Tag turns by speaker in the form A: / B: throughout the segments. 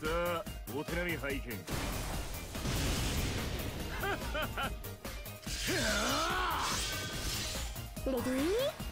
A: さあ、お手並み拝見。
B: レディーゴー。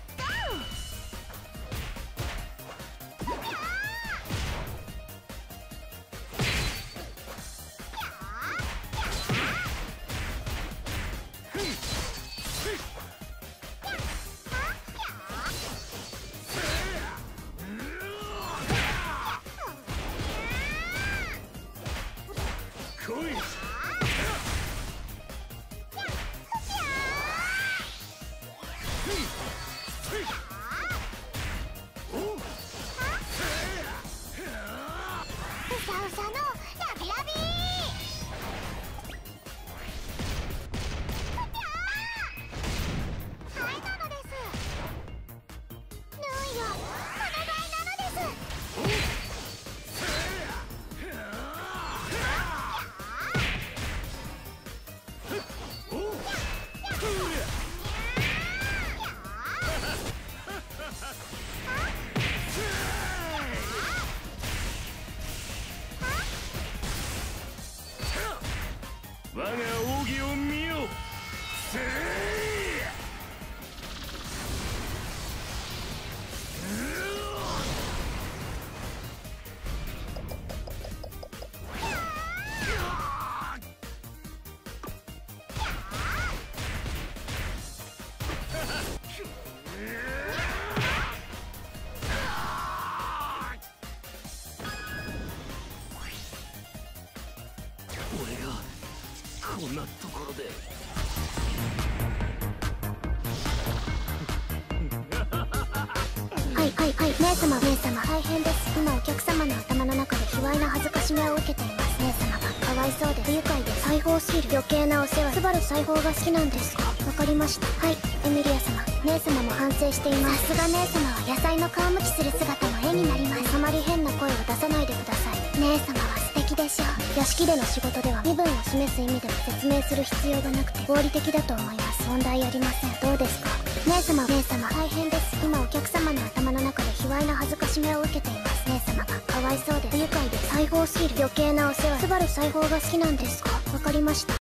A: 我が奥義を見よ。せ俺がこんなところで。
B: はい姉様大変です。今お客様の頭の中で卑猥な恥ずかしめを受けています。姉様がかわいそうで不愉快で裁縫すぎる余計なお世話。スバル裁縫が好きなんですか？わかりました。はいエミリア様、姉様も反省しています。さすが姉様は野菜の皮むきする姿も絵になります。あまり変な声を出さないでください。姉様は素敵でしょう。屋敷での仕事では身分を示す意味でも説明する必要がなくて合理的だと思います。問題ありません。どうですか？姉様大変です。今お客様の頭の中で卑猥な恥ずかしめを受けています。姉様がかわいそうで不愉快で裁縫すぎる余計なお世話。スバル裁縫が好きなんですか？わかりました。